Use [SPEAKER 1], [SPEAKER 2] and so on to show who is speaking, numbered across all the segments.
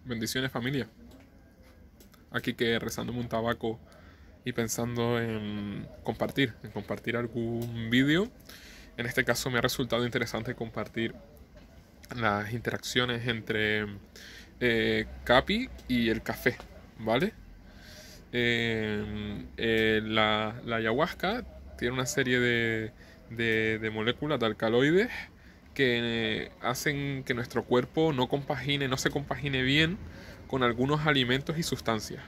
[SPEAKER 1] Bendiciones, familia. Aquí que rezándome un tabaco y pensando en compartir algún vídeo. En este caso me ha resultado interesante compartir las interacciones entre Capi y el café, ¿vale? La ayahuasca tiene una serie de moléculas, de alcaloides, que hacen que nuestro cuerpo no se compagine bien con algunos alimentos y sustancias.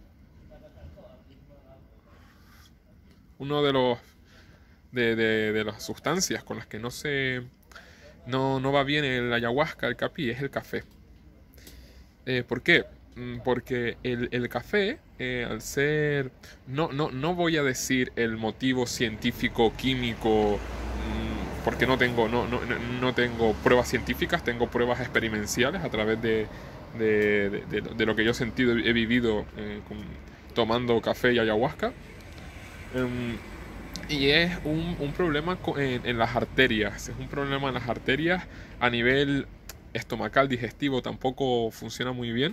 [SPEAKER 1] Uno de las sustancias con las que no va bien el ayahuasca, el capi, es el café. ¿Por qué? Porque el café, al ser... No voy a decir el motivo científico, químico, porque no tengo pruebas científicas, tengo pruebas experimentales a través de lo que yo he sentido, he vivido tomando café y ayahuasca. Y es un problema en las arterias. Es un problema en las arterias a nivel estomacal, digestivo, tampoco funciona muy bien.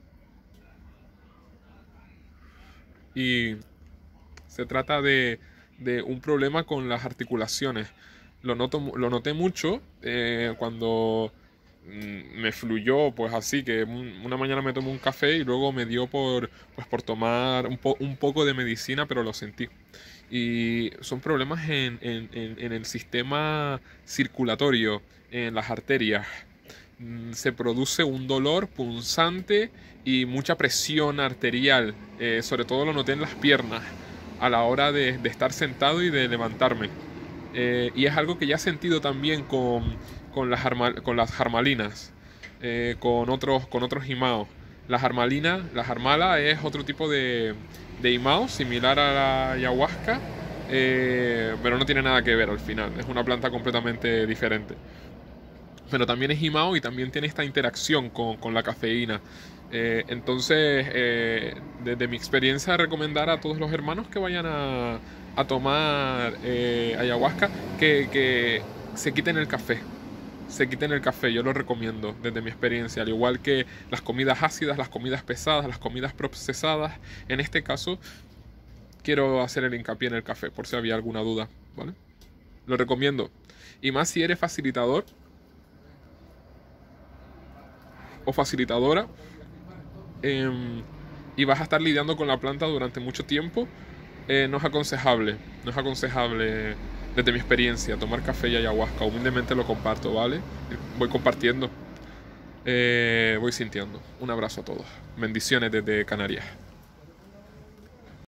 [SPEAKER 1] Y se trata de un problema con las articulaciones. Lo noté mucho cuando me fluyó, pues así, que una mañana me tomé un café y luego me dio por tomar un poco de medicina, pero lo sentí. Y son problemas en el sistema circulatorio, en las arterias. Se produce un dolor punzante y mucha presión arterial. Sobre todo lo noté en las piernas a la hora de estar sentado y de levantarme. Y es algo que ya he sentido también con las jarmalinas, con otros imaos. La jarmala es otro tipo de imao, similar a la ayahuasca, pero no tiene nada que ver al final. Es una planta completamente diferente. Pero también es imao y también tiene esta interacción con la cafeína. Entonces, desde mi experiencia, recomendar a todos los hermanos que vayan a tomar ayahuasca que se quiten el café. Se quiten el café, yo lo recomiendo desde mi experiencia, al igual que las comidas ácidas, las comidas pesadas, las comidas procesadas. En este caso, quiero hacer el hincapié en el café, por si había alguna duda, ¿vale? Lo recomiendo. Y más si eres facilitador o facilitadora y vas a estar lidiando con la planta durante mucho tiempo, no es aconsejable desde mi experiencia tomar café y ayahuasca. Humildemente lo comparto, ¿vale? Voy compartiendo, voy sintiendo. Un abrazo a todos. Bendiciones desde Canarias.